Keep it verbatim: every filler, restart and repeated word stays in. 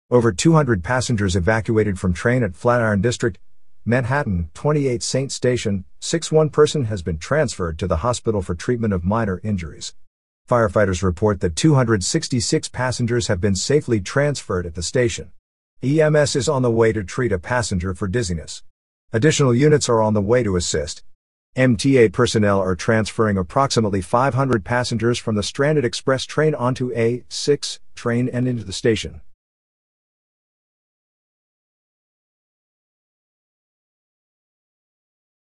Over two hundred passengers evacuated from train at Flatiron District, Manhattan, twenty-eight Saint Station, six one person has been transferred to the hospital for treatment of minor injuries. Firefighters report that two hundred sixty-six passengers have been safely transferred at the station. E M S is on the way to treat a passenger for dizziness. Additional units are on the way to assist. M T A personnel are transferring approximately five hundred passengers from the stranded express train onto A six train and into the station.